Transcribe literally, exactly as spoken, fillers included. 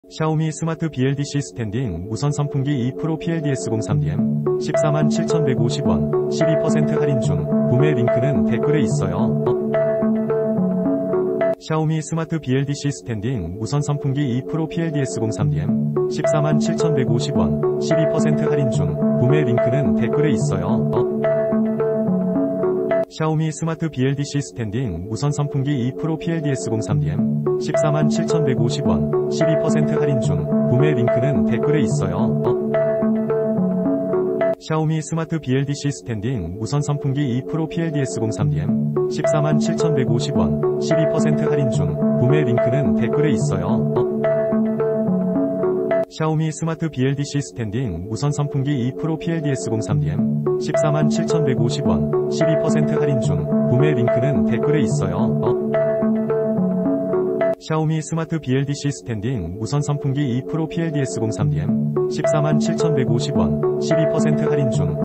샤오미 스마트 비엘디씨 스탠딩 무선 선풍기 이 프로 피엘디에스 공삼 디엠 십사만 칠천백오십 원 십이 퍼센트 할인 중. 구매 링크는 댓글에 있어요. 샤오미 스마트 비엘디씨 스탠딩 무선 선풍기 이 프로 피엘디에스 공삼 디엠 십사만 칠천백오십 원 십이 퍼센트 할인 중. 구매 링크는 댓글에 있어요. 샤오미 스마트 비엘디씨 스탠딩 무선 선풍기 이 프로 피엘디에스 공삼 디엠 십사만 칠천백오십 원 십이 퍼센트 할인 중. 구매 링크는 댓글에 있어요. 샤오미 스마트 비엘디씨 스탠딩 무선 선풍기 이 프로 피엘디에스 공삼 디엠 십사만 칠천백오십 원 십이 퍼센트 할인 중. 구매 링크는 댓글에 있어요. 샤오미 스마트 비엘디씨 스탠딩 무선 선풍기 이 프로 피엘디에스 공삼 디엠 십사만 칠천백오십 원 십이 퍼센트 할인 중. 구매 링크는 댓글에 있어요. 샤오미 스마트 비엘디씨 스탠딩 무선 선풍기 이 프로 피엘디에스 공삼 디엠 십사만 칠천백오십 원 십이 퍼센트 할인 중.